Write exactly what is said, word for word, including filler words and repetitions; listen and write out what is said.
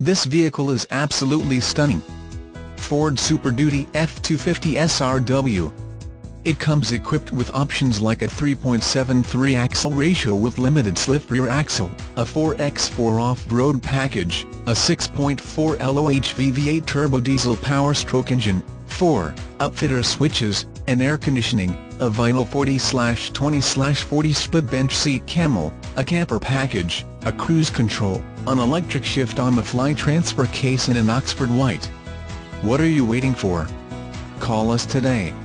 This vehicle is absolutely stunning. Ford Super Duty F two fifty S R W. It comes equipped with options like a three point seven three axle ratio with limited slip rear axle, a four by four off-road package, a six point four liter V V eight turbo diesel power stroke engine, four upfitter switches, and air conditioning, a vinyl forty twenty forty split bench seat camel, a camper package, a cruise control, an electric shift on the fly transfer case in an Oxford white. What are you waiting for? Call us today.